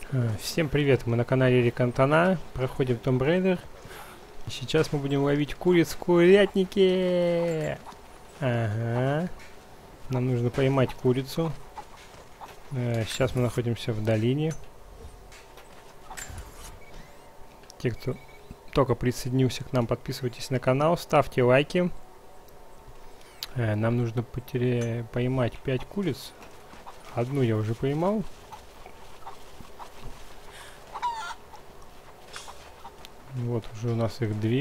Всем привет, мы на канале Рекантана, проходим Tomb Raider. И сейчас мы будем ловить куриц в курятнике. Ага. Нам нужно поймать курицу. Сейчас мы находимся в долине. Те, кто только присоединился к нам, подписывайтесь на канал, ставьте лайки. Нам нужно поймать 5 куриц. Одну я уже поймал. Вот уже у нас их 2.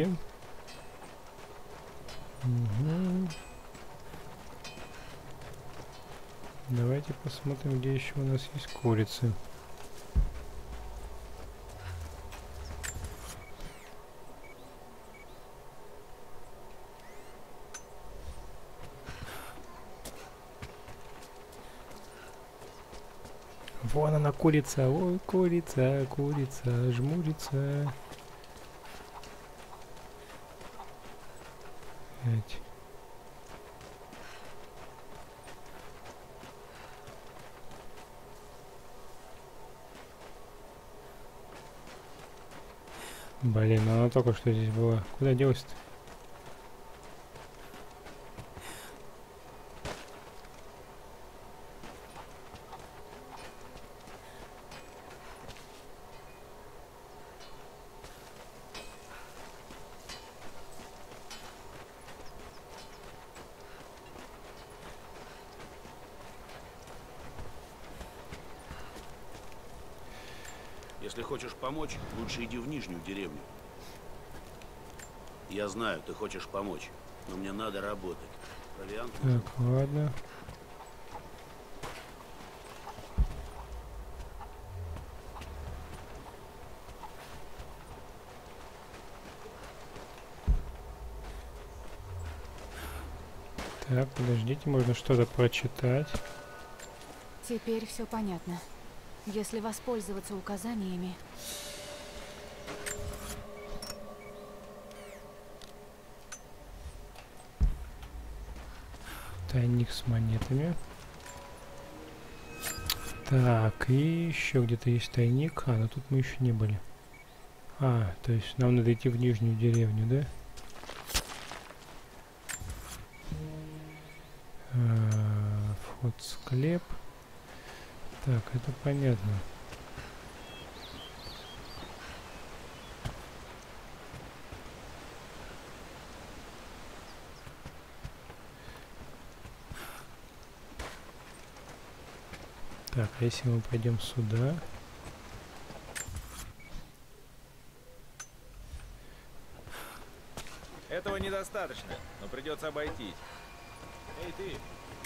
Угу. Давайте посмотрим, где еще у нас есть курицы. Вон она, курица. Ой, курица, курица, жмурится. Блин, она только что здесь была. Куда делась-то? Если хочешь помочь, лучше иди в нижнюю деревню. Я знаю, ты хочешь помочь, но мне надо работать. Провиант нужен. Так, ладно. Так, подождите, можно что-то прочитать. Теперь все понятно. Если воспользоваться указаниями... Тайник с монетами. Так, и еще где-то есть тайник. А, но тут мы еще не были. А, то есть нам надо идти в нижнюю деревню, да? Вход в склеп. Так, это понятно. Так, а если мы пойдем сюда? Этого недостаточно, но придется обойтись. Эй, ты!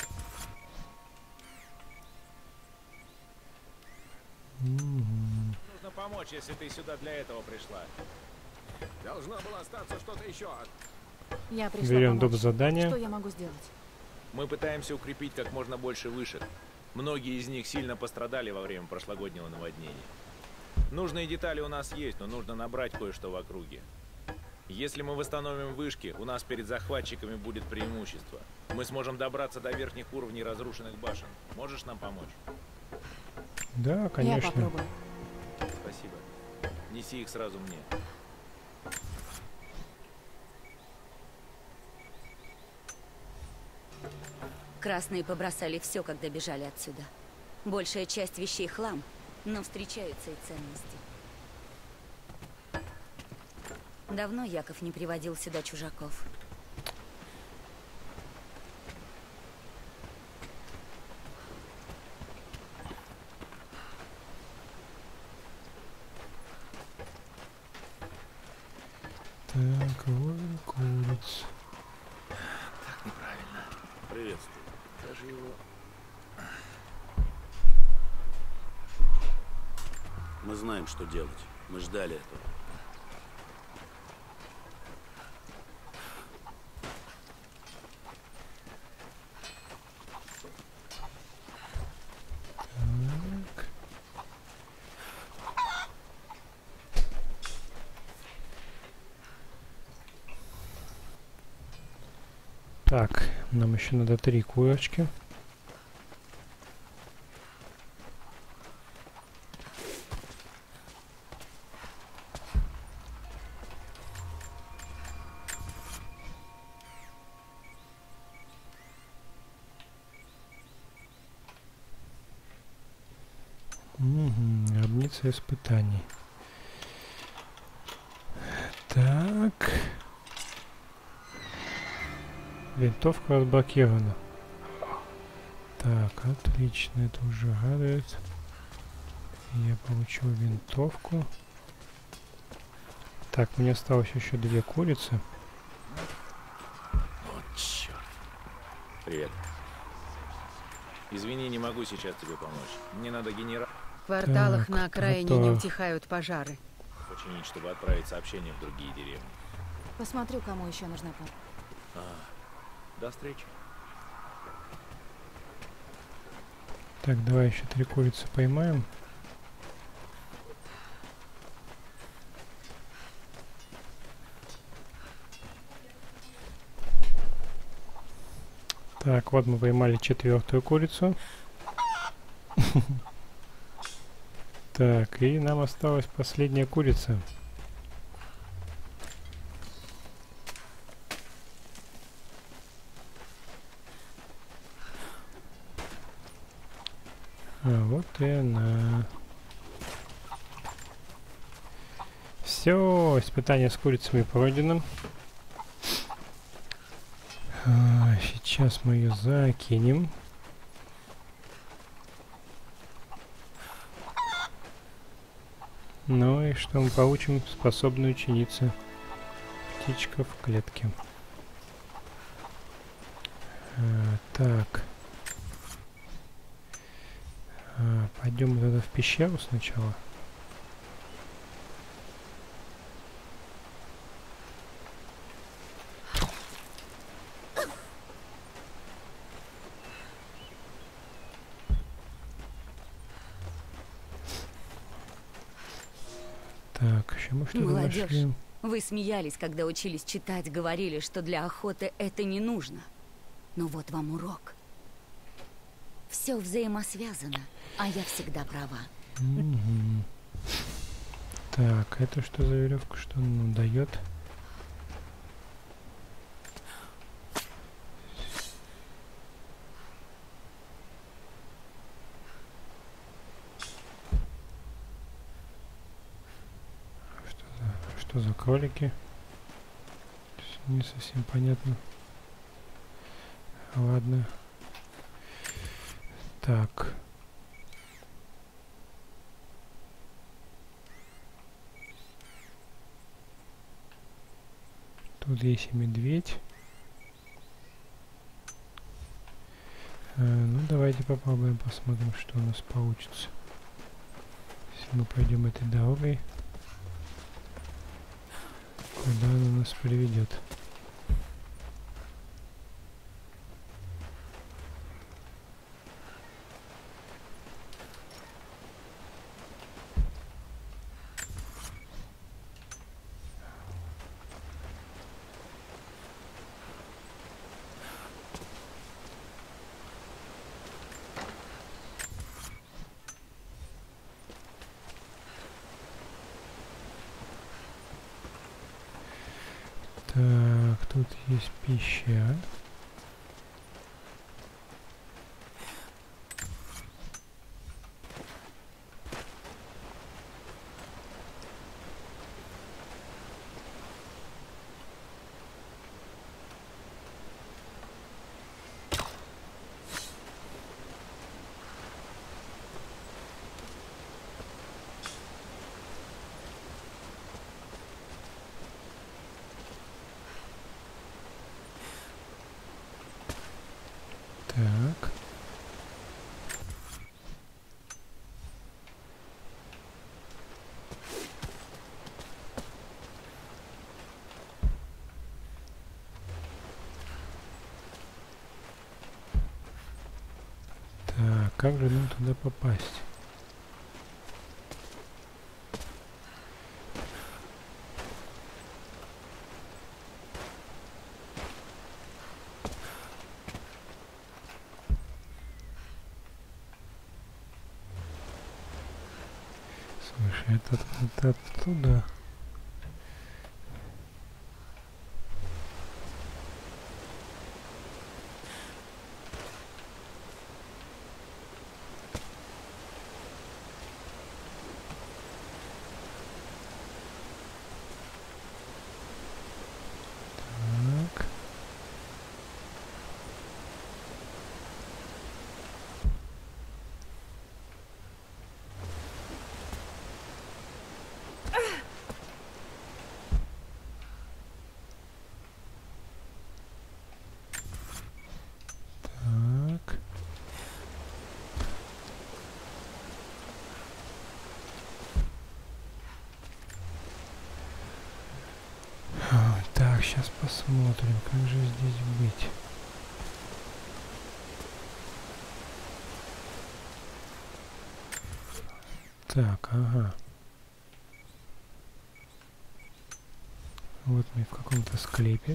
Нужно помочь, если ты сюда для этого пришла. Должно было остаться что-то еще. Я пришла Берем доп. помочь. Задание. Что я могу сделать? Мы пытаемся укрепить как можно больше вышек. Многие из них сильно пострадали во время прошлогоднего наводнения. Нужные детали у нас есть, но нужно набрать кое-что в округе. Если мы восстановим вышки, у нас перед захватчиками будет преимущество. Мы сможем добраться до верхних уровней разрушенных башен. Можешь нам помочь? Да, конечно. Я попробую. Спасибо. Неси их сразу мне. Красные побросали все, когда бежали отсюда. Большая часть вещей хлам, но встречаются и ценности. Давно Яков не приводил сюда чужаков. Так, вон куриц. Так неправильно. Приветствую. Даже его... Мы знаем, что делать. Мы ждали этого. Так, нам еще надо 3 курочки. Гробница испытаний. Так. Винтовка разблокирована. Так, отлично, это уже радует. Я получил винтовку. Так, мне осталось еще 2 курицы. Вот черт. Привет. Извини, не могу сейчас тебе помочь. Мне надо В кварталах Так, на окраине не утихают пожары. починить, чтобы отправить сообщение в другие деревни. Посмотрю, кому еще нужна помощь. До встречи. Так, давай еще 3 курицы поймаем. Так, вот мы поймали 4-ю курицу. Так, и нам осталась последняя курица. А вот и она. Все, испытание с курицами пройдено. Сейчас мы ее закинем. Ну и что мы получим? Способную ученица. Птичка в клетке. Так. Пойдем тогда в пещеру сначала. Так, еще мы что-то Молодежь. нашли. Вы смеялись, когда учились читать, говорили, что для охоты это не нужно. Но вот вам урок. Все взаимосвязано, а я всегда права. Мгм. Так, это что за веревка, что она нам дает? Что за кролики? Не совсем понятно. Ладно. Так. Тут есть и медведь. Ну, давайте попробуем, посмотрим, что у нас получится. Если мы пойдем этой дорогой, куда она нас приведет. Так, тут есть пища. Так. Так, как же нам туда попасть? Слушай, это оттуда. сейчас посмотрим, как же здесь быть. Так, ага. Вот мы в каком-то склепе.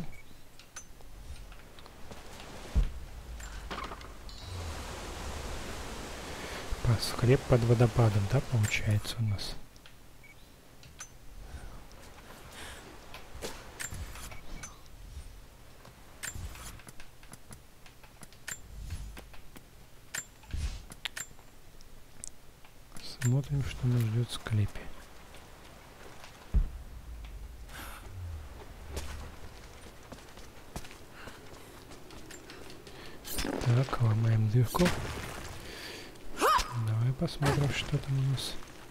Склеп под водопадом, да, получается у нас? Смотрим, что нас ждет в склепе. Так, ломаем дырку. Давай посмотрим, что там у нас.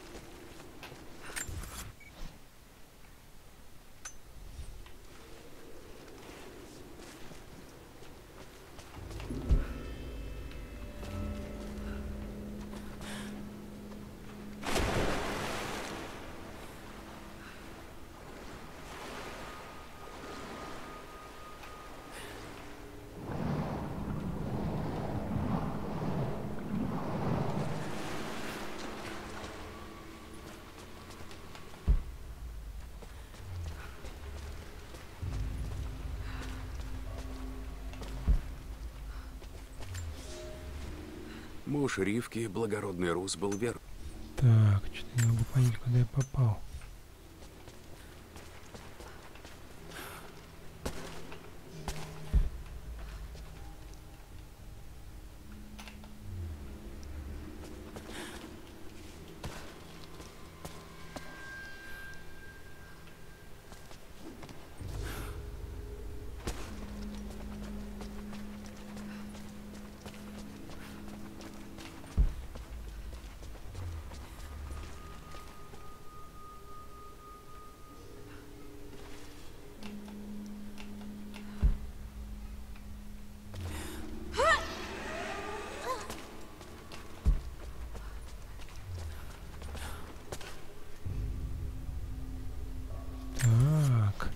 Муж Ривки, благородный рус, был верн. Так, что-то не могу понять, куда я попал. Так.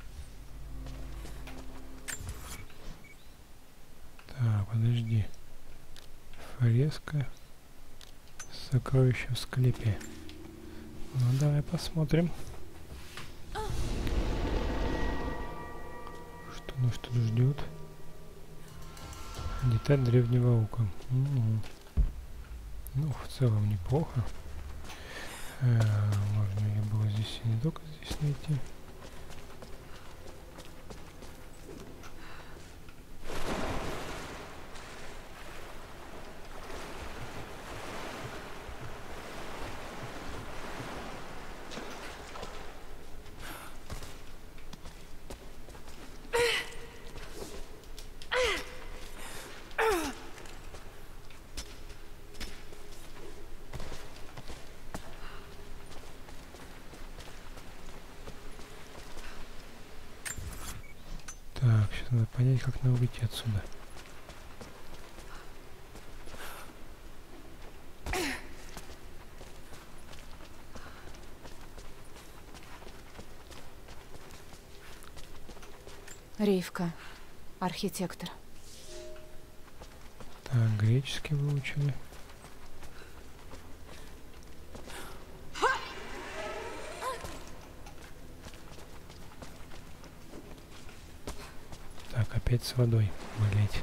Так, подожди. Фреска. Сокровище в склепе. Ну, давай посмотрим. Что нас тут ждет? Деталь древнего ока. Ну, в целом неплохо. Можно ее было здесь и не только здесь найти. Так, сейчас надо понять, как нам выйти отсюда. Ривка, архитектор. Так, греческий выучили. Так, опять с водой, блять.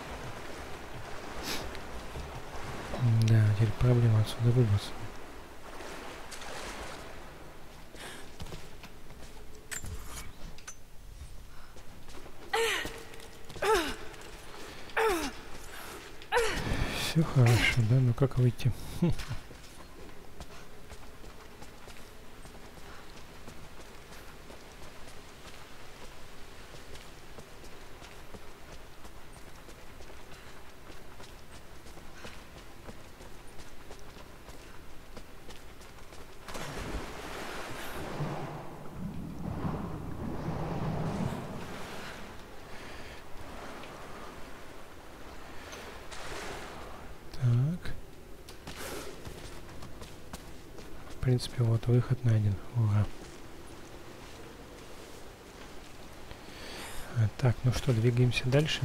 Да, теперь проблема отсюда выбраться. Все хорошо, да? Ну как выйти? Так. В принципе, вот выход найден. Ура. Так, ну что, двигаемся дальше.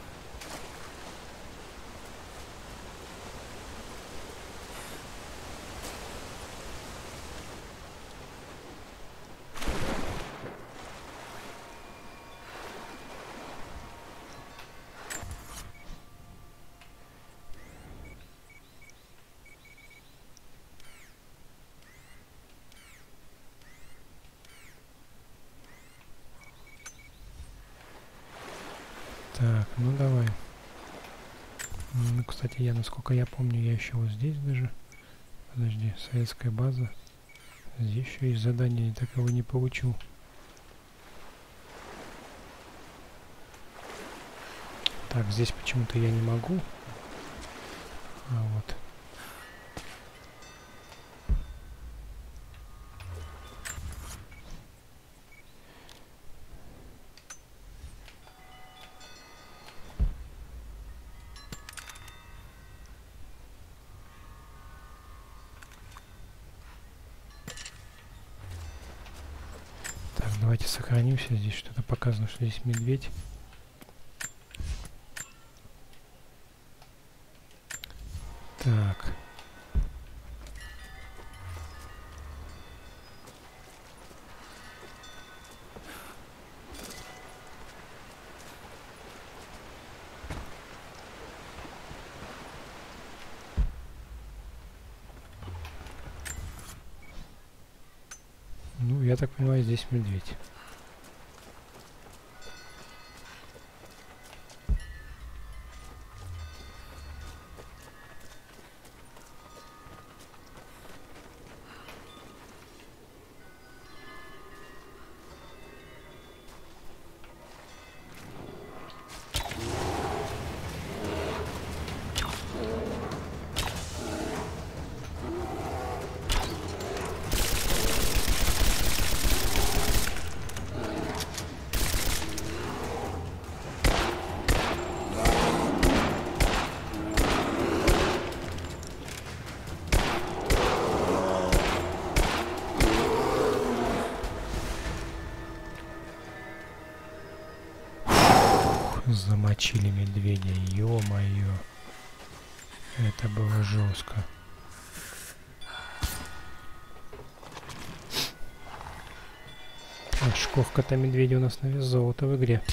Так, ну давай. Ну, кстати, насколько я помню, я еще вот здесь даже. Подожди, советская база. Здесь еще есть задание, я так его не получил. Так, здесь почему-то я не могу. А вот. Давайте сохранимся. Здесь что-то показано, что здесь медведь. Так. Ну, я так понимаю, здесь медведь. Замочили медведя, ё-моё. Это было жестко. А шкурка-то медведя у нас на вес золота в игре.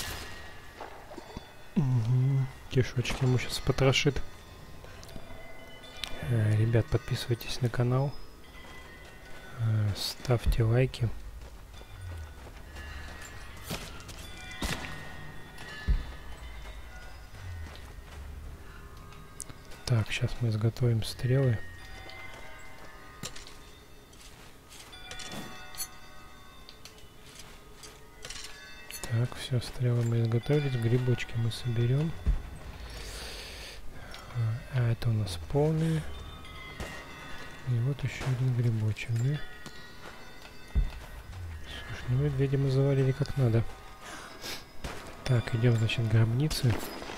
Угу. Кишочки ему сейчас потрошит. Ребят, подписывайтесь на канал. Ставьте лайки. Так, сейчас мы изготовим стрелы. Так, все, стрелы мы изготовили. Грибочки мы соберем. А это у нас полные. И вот еще один грибочек, да? Слушай, ну медведя мы завалили как надо. Так, идем, значит, к гробнице.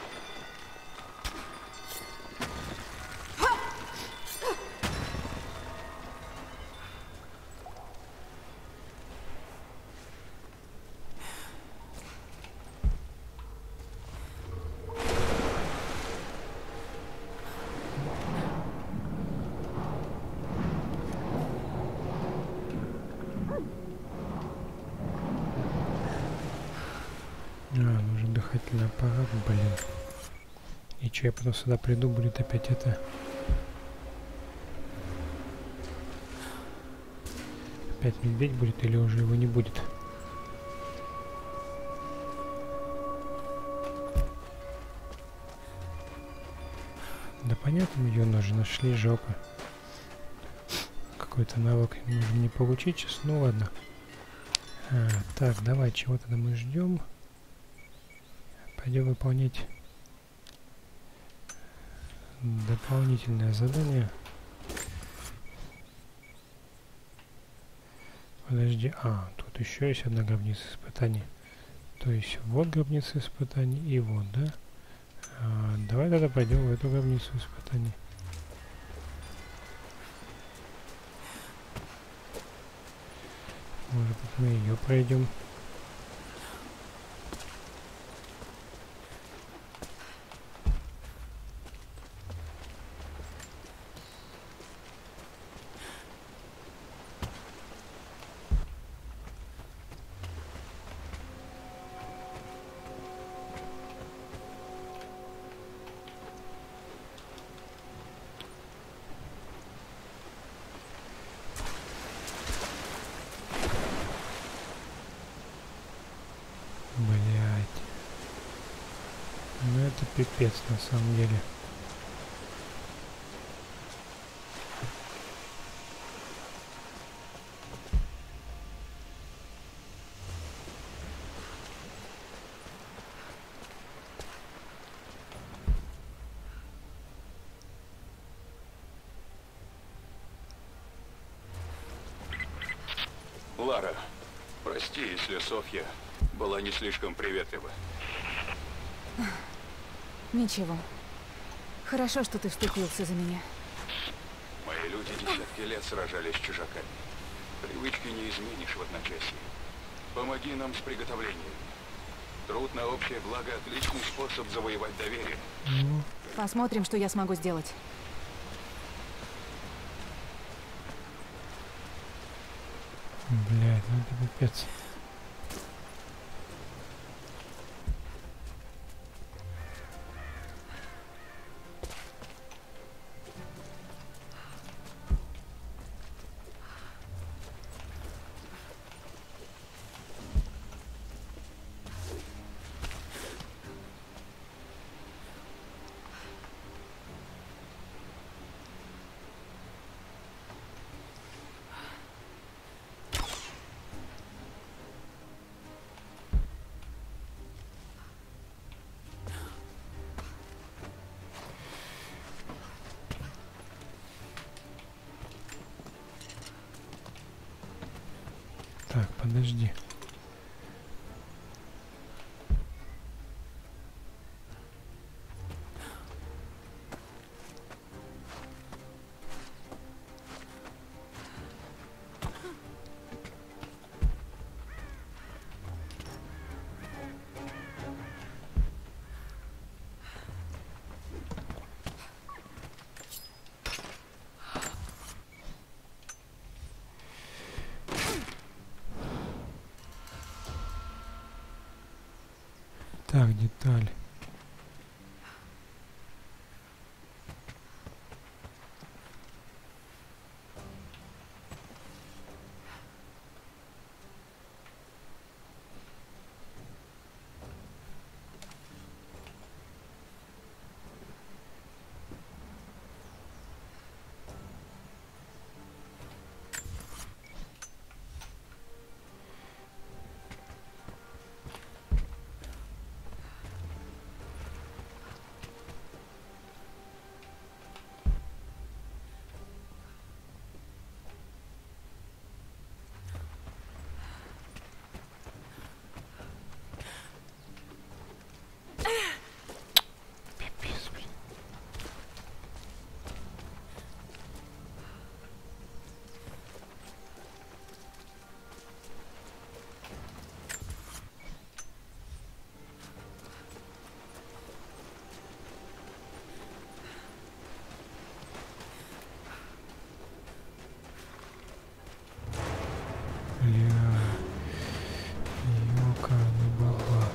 Нужен дыхательный аппарат, блин. И че, я потом сюда приду, будет опять это... Опять медведь будет или уже его не будет? Да понятно, ее уже нашли, жалко. Какой-то навык можно не получить сейчас, ну ладно. Так, давай, чего тогда мы ждем? Пойдем выполнять дополнительное задание. Подожди, тут еще есть одна гробница испытаний. То есть вот гробница испытаний и вот, да? Давай тогда пойдем в эту гробницу испытаний. Может быть, мы ее пройдем. пипец на самом деле. Лара, прости, если Софья была не слишком приветлива. Ничего. Хорошо, что ты вступился за меня. Мои люди десятки лет сражались с чужаками. Привычки не изменишь в одночасье. Помоги нам с приготовлением. Труд на общее благо — отличный способ завоевать доверие. Посмотрим, что я смогу сделать. Блядь, ну это пипец. Так, подожди. Так, деталь. Пипец, блин. Ёкарный баба.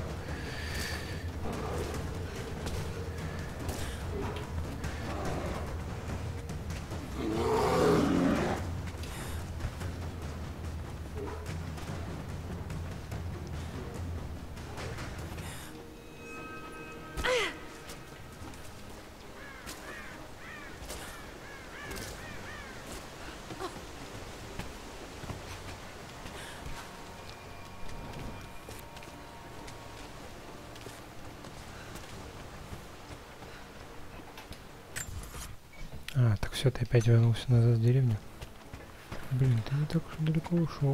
А, так все, ты опять вернулся назад в деревню. Блин, ты не так уж далеко ушел.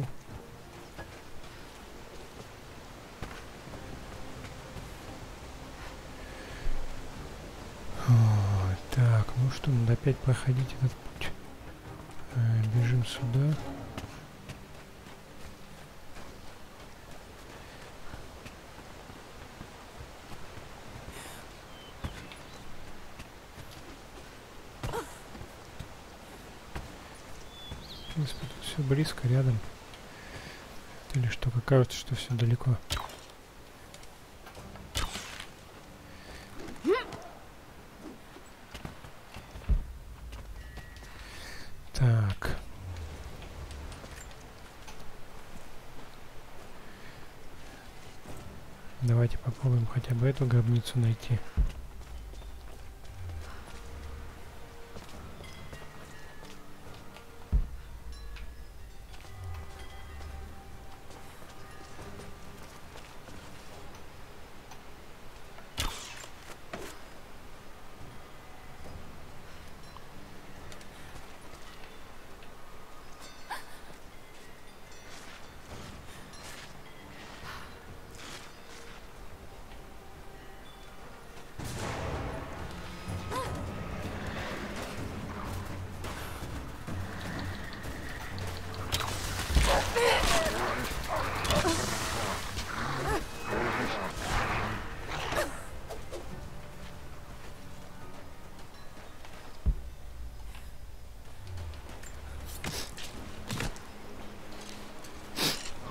Так, ну что, надо опять проходить этот путь. Бежим сюда. В принципе, тут все близко, рядом. Или что, кажется, что все далеко. Так. Давайте попробуем хотя бы эту гробницу найти.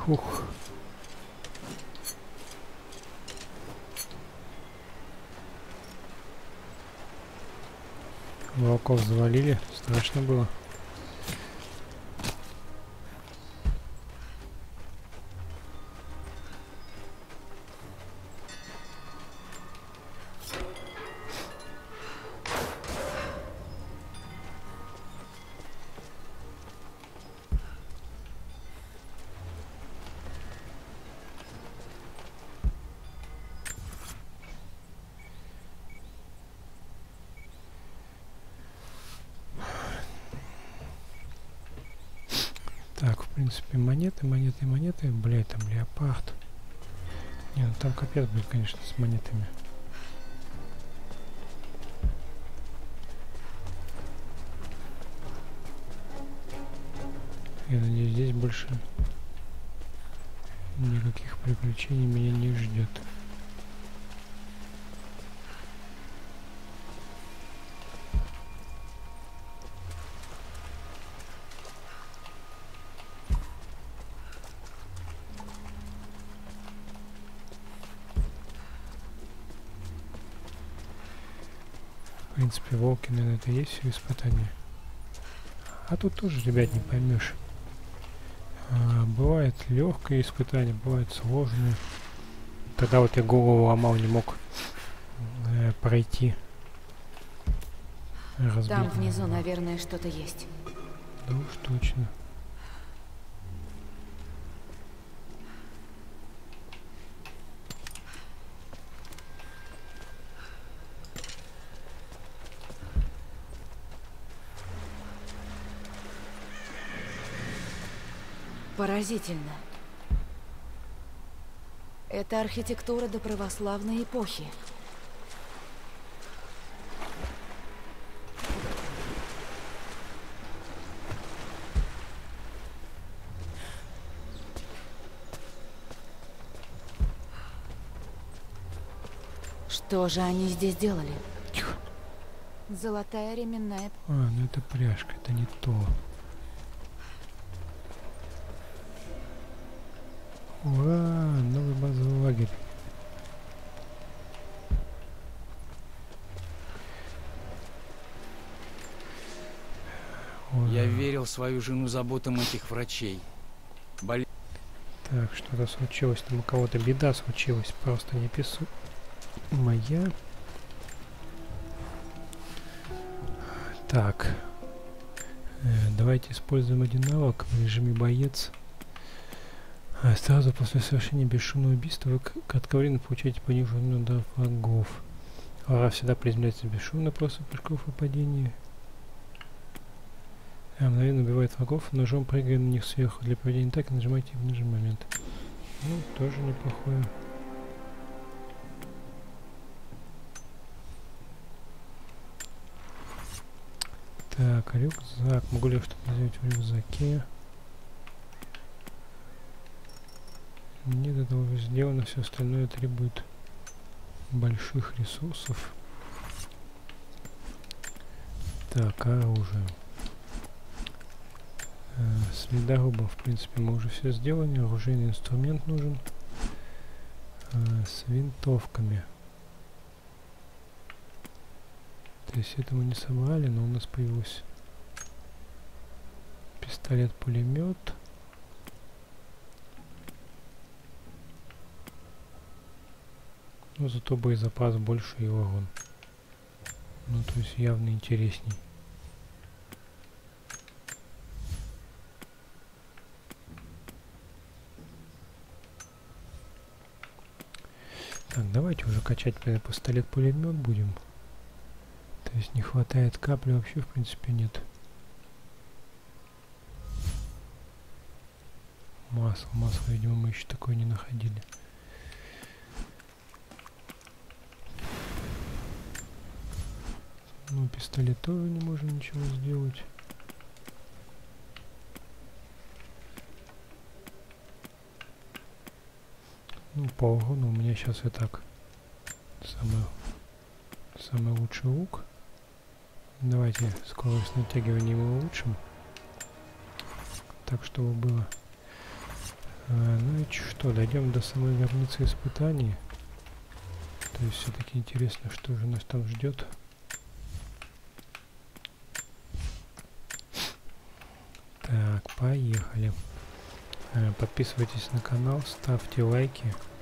Фух. Волков завалили, страшно было. Так, в принципе, монеты. Блядь, там леопард. Не, ну там капец будет, конечно, с монетами. Я надеюсь, здесь больше никаких приключений меня не ждет. В принципе, волки, наверное, это и есть все испытания. А тут тоже, ребят, не поймешь. Бывает легкое испытание, бывает сложное. Тогда вот я голову ломал, не мог пройти. Разбить. Там внизу, наверное, что-то есть. Да уж точно. Поразительно. Это архитектура доправославной эпохи. Что же они здесь делали? Тихо. Золотая ременная. Ну это пряжка, это не то. Ура! Новый базовый лагерь. Ура. Я верил в свою жену заботам этих врачей. Так, что-то случилось. Там у кого-то беда случилась. Просто не пису. Моя. Так. Давайте используем один навык в режиме боец. Сразу после совершения бесшумного убийства вы кратковременно получаете пониженный удар врагов. Враг всегда приземляется бесшумно после прыжков и падений. Мгновенно убивает врагов, ножом прыгая на них сверху. Для проведения атаки нажимайте в нужный момент. Ну, тоже неплохое. Так, рюкзак. Могу ли я что-то сделать в рюкзаке? Нет, это уже сделано, все остальное требует больших ресурсов. Так, оружие. С ледорубом, в принципе, мы уже все сделали. Оружейный инструмент нужен. С винтовками. То есть это мы не собрали, но у нас появился пистолет-пулемет. Но зато боезапас больше и урон. Ну, то есть явно интересней. Так, давайте уже качать пистолет-пулемет будем. То есть не хватает капли, вообще в принципе нет. Масло, видимо, мы еще такое не находили. Ну, пистолет тоже не можем ничего сделать. Ну, по урону у меня сейчас и так самый лучший лук. Давайте скорость натягивания его улучшим. Так, чтобы было Ну и что, дойдем до самой гробницы испытаний. То есть все-таки интересно, что же нас там ждет. Так, поехали. Подписывайтесь на канал, ставьте лайки.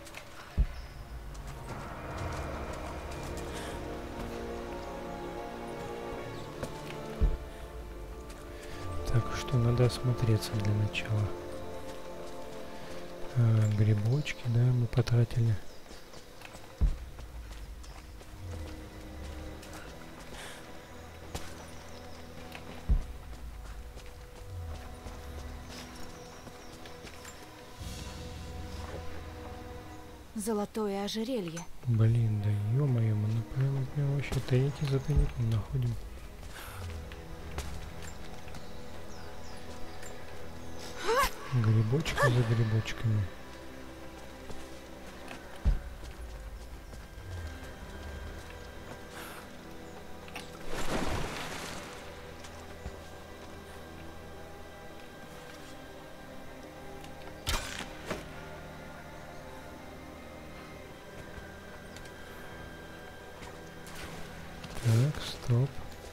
Так, что надо осмотреться для начала. Грибочки, да, мы потратили. Золотое ожерелье. Блин, да ё-моё, мы прям вообще тайники за тайником находим. Грибочки за грибочками. Так, стоп.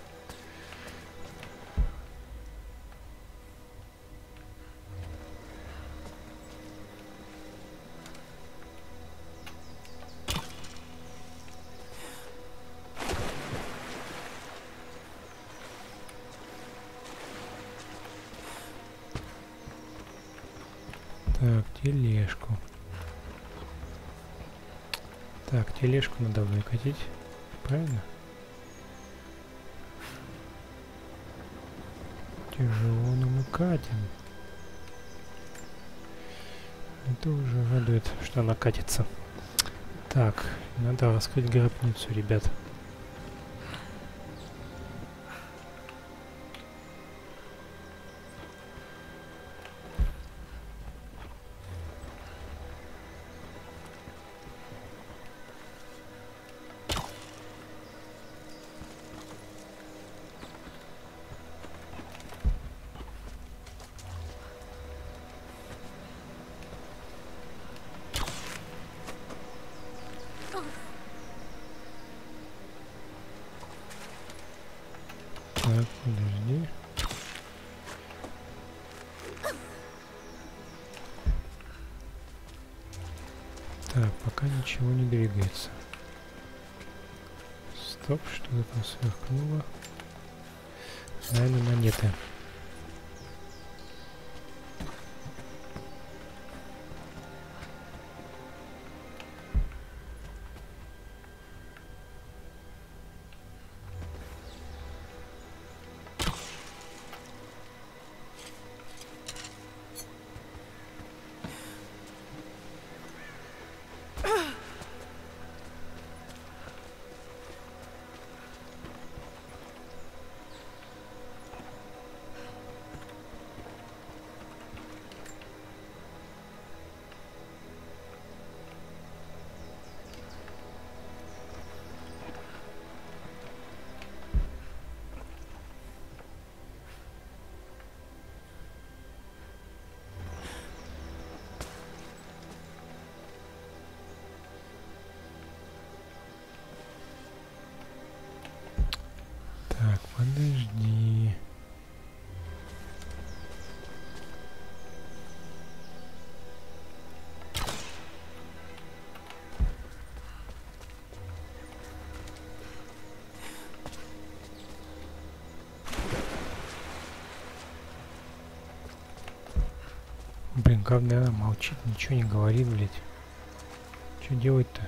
Так, тележку. Так, тележку надо выкатить. Правильно? Тяжело, но мы катим. Это уже радует, что она катится. Так, надо раскрыть гробницу, ребят. Так, подожди. Так, пока ничего не двигается. Стоп, что-то там сверкнуло. Наверное, монеты. Так, подожди. Блин, главное, она молчит, ничего не говорит, блядь. Что делать-то?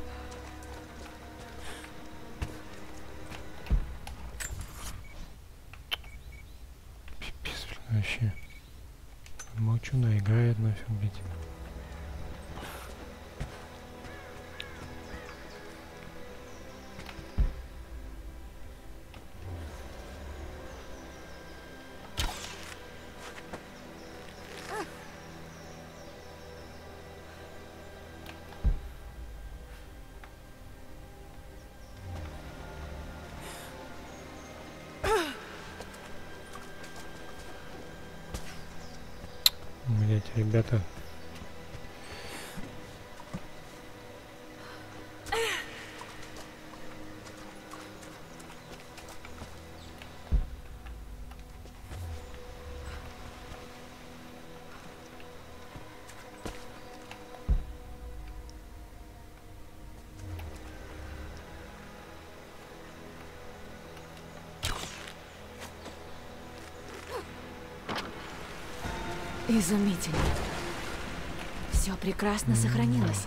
Пипец, блин, вообще. Молчуна играет нафиг, блядь. Блять, ребята, Изумительно. Все прекрасно сохранилось.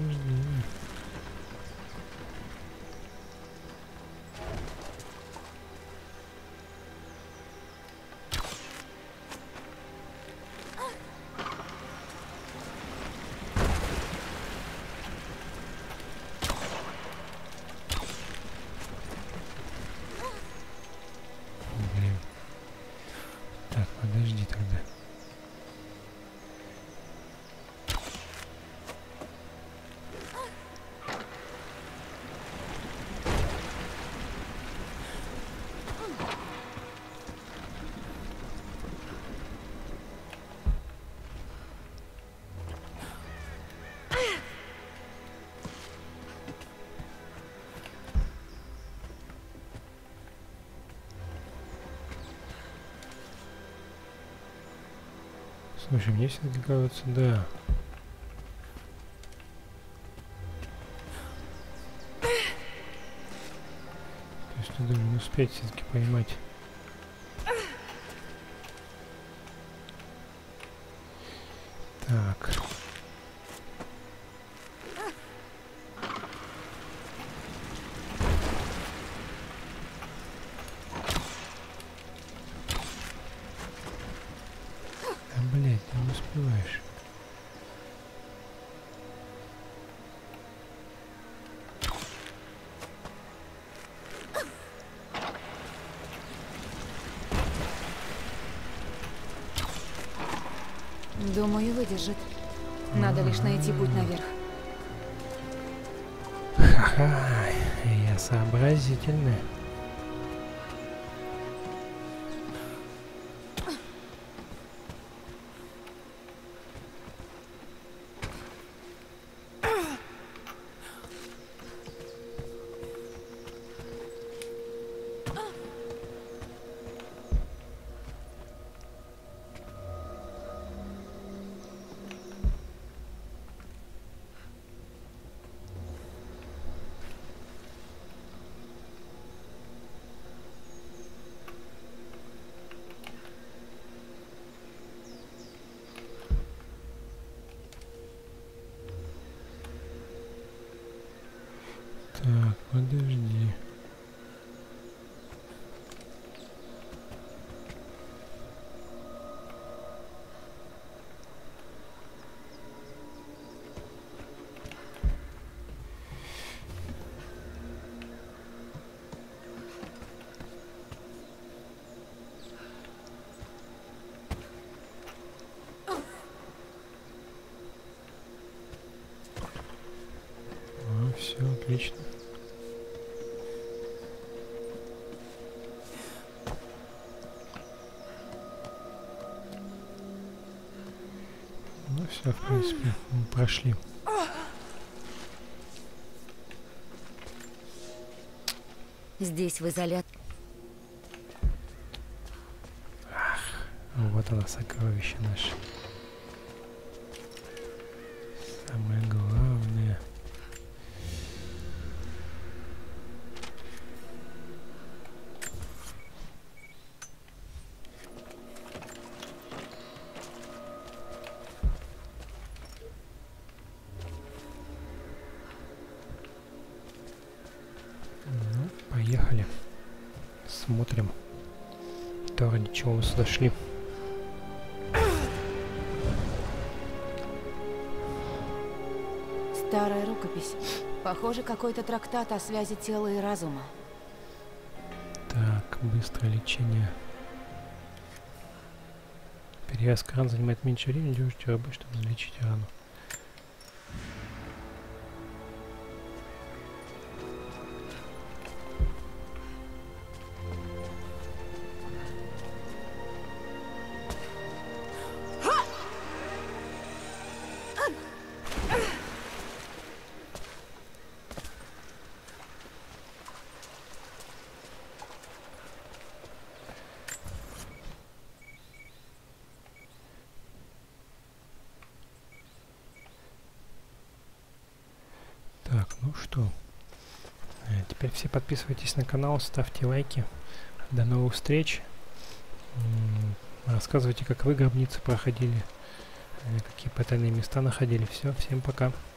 Блин. Так, подожди тогда. Слушай, мне все-таки кажется, да. То есть надо не успеть все-таки поймать. Так. Блять, ты не успеваешь. Думаю, выдержит. Надо лишь найти путь наверх. Ха-ха, я сообразительный. Так, подожди. Все отлично. Ну все, в принципе, мы прошли. Здесь в изоляторе. Вот оно, сокровище наше. Самое главное. Ну, поехали. Смотрим. То, ради чего мы сюда шли. Старая рукопись. Похоже, какой-то трактат о связи тела и разума. Так, быстрое лечение. Перевязка ран занимает меньше времени, держите рабы, чтобы залечить рану. Так, ну что, теперь все подписывайтесь на канал, ставьте лайки. До новых встреч. Рассказывайте, как вы гробницы проходили, какие потайные места находили. Все, всем пока.